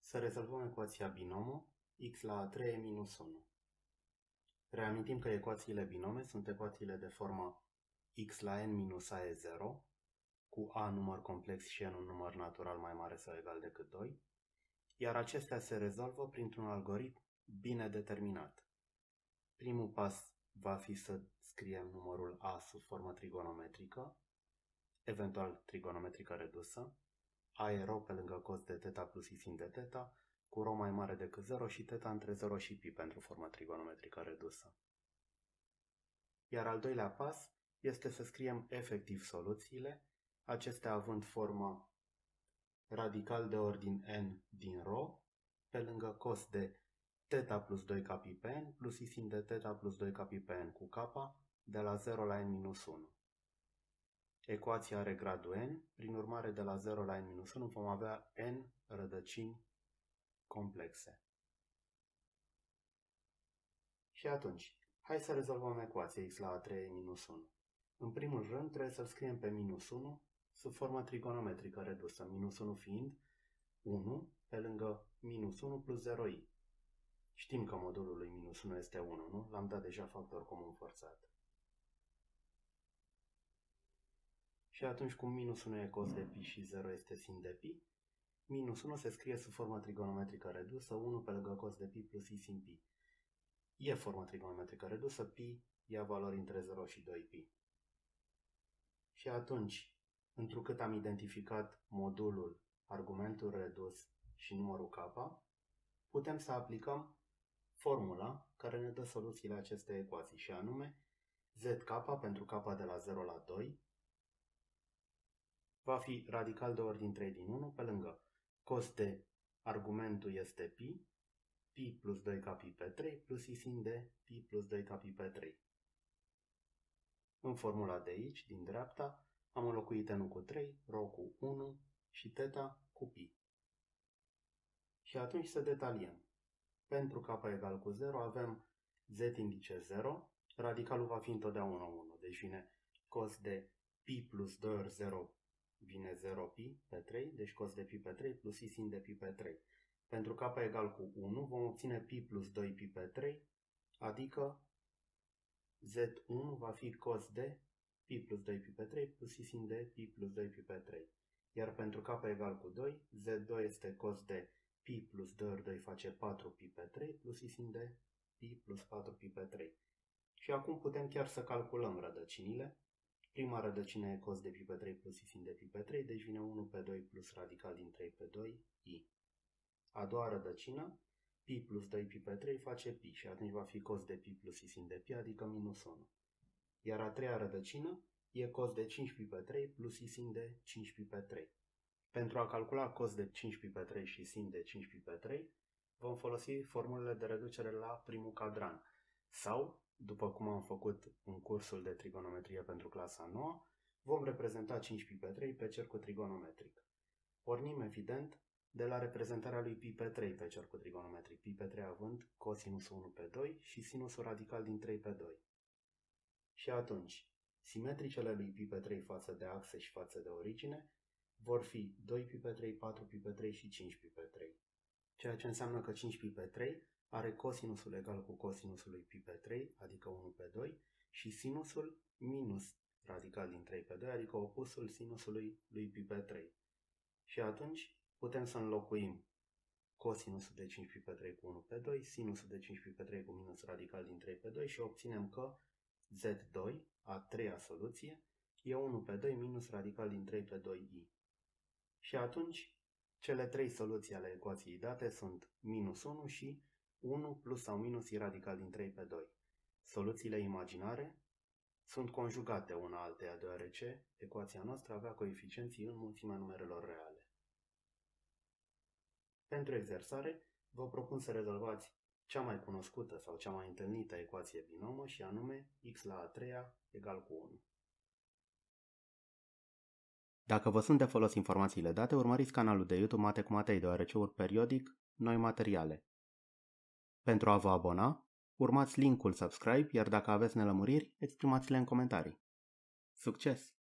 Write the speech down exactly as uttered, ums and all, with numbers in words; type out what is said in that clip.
Să rezolvăm ecuația binomă x la a treia minus unu. Reamintim că ecuațiile binome sunt ecuațiile de formă x la n minus a e zero, cu a număr complex și n un număr natural mai mare sau egal decât doi, iar acestea se rezolvă printr-un algoritm bine determinat. Primul pas va fi să scriem numărul a sub formă trigonometrică, eventual trigonometrică redusă, a e rho pe lângă cos de teta plus i sin de teta, cu rho mai mare decât zero și teta între zero și pi pentru formă trigonometrică redusă. Iar al doilea pas este să scriem efectiv soluțiile, acestea având formă radical de ordin n din rho, pe lângă cos de teta plus doi k pi pe n plus i sin de teta plus doi k pi pe n cu k de la zero la n minus unu. Ecuația are gradul n, prin urmare de la zero la n minus unu vom avea n rădăcini complexe. Și atunci, hai să rezolvăm ecuația x la a treia minus unu. În primul rând trebuie să-l scriem pe minus unu sub formă trigonometrică redusă, minus unu fiind unu pe lângă minus unu plus zero i. Știm că modulul lui minus unu este unu, nu? L-am dat deja factor comun forțat. Și atunci cum minus unu e cos de pi și zero este sin de pi, minus unu se scrie sub formă trigonometrică redusă, unu pe lângă cos de pi plus i sin pi. E formă trigonometrică redusă, pi ia valori între zero și doi pi. Și atunci, întrucât am identificat modulul, argumentul redus și numărul k, putem să aplicăm formula care ne dă soluțiile acestei ecuații, și anume zk pentru k de la zero la doi va fi radical de ordin trei din unu pe lângă cos de argumentul este pi, pi plus doi k pi pe trei plus i sin de pi plus doi k pi pe trei. În formula de aici, din dreapta, am înlocuit n cu trei, rho cu unu și teta cu pi. Și atunci să detaliem. Pentru k egal cu zero avem z indice zero, radicalul va fi întotdeauna unu, deci vine cos de pi plus doi ori zero vine zero pi pe trei, deci cos de pi pe trei plus i sin de pi pe trei. Pentru k egal cu unu vom obține pi plus doi pi pe trei, adică z unu va fi cos de pi plus doi pi pe trei plus i sin de pi plus doi pi pe trei. Iar pentru k egal cu doi, z doi este cos de pi plus doi ori doi face patru pi pe trei plus i sin de pi plus patru pi pe trei. Și acum putem chiar să calculăm rădăcinile. Prima rădăcină e cos de pi pe trei plus i sin de pi pe trei, deci vine unu pe doi plus radical din trei pe doi, i. A doua rădăcină, pi plus doi pi pe trei face pi și atunci va fi cos de pi plus i sin de pi, adică minus unu. Iar a treia rădăcină e cos de cinci pi pe trei plus i sin de cinci pi pe trei. Pentru a calcula cos de cinci pi pe trei și sin de cinci pi pe trei, vom folosi formulele de reducere la primul cadran. Sau, după cum am făcut în cursul de trigonometrie pentru clasa nouă, vom reprezenta cinci pi pe trei pe cercul trigonometric. Pornim, evident, de la reprezentarea lui pi pe trei pe cercul trigonometric, pi pe trei având cosinusul unu pe doi și sinusul radical din trei pe doi. Și atunci, simetricele lui pi pe trei față de axe și față de origine vor fi doi pi pe trei, patru pi pe trei și cinci pi pe trei. Ceea ce înseamnă că cinci pi pe trei are cosinusul egal cu cosinusul lui pi pe trei, adică unu pe doi, și sinusul minus radical din trei pe doi, adică opusul sinusului lui pi pe trei. Și atunci putem să înlocuim cosinusul de cinci pi pe trei cu unu pe doi, sinusul de cinci pi pe trei cu minus radical din trei pe doi și obținem că z doi, a treia soluție, e unu pe doi minus radical din trei pe doi i. Și atunci, cele trei soluții ale ecuației date sunt minus unu și unu plus sau minus i radical din trei pe doi. Soluțiile imaginare sunt conjugate una alteia, deoarece ecuația noastră avea coeficienții în mulțimea numerelor reale. Pentru exersare, vă propun să rezolvați cea mai cunoscută sau cea mai întâlnită ecuație binomă, și anume x la a treia egal cu unu. Dacă vă sunt de folos informațiile date, urmăriți canalul de YouTube Mate cu Matei, deoarece urc periodic noi materiale. Pentru a vă abona, urmați linkul subscribe, iar dacă aveți nelămuriri, exprimați-le în comentarii. Succes!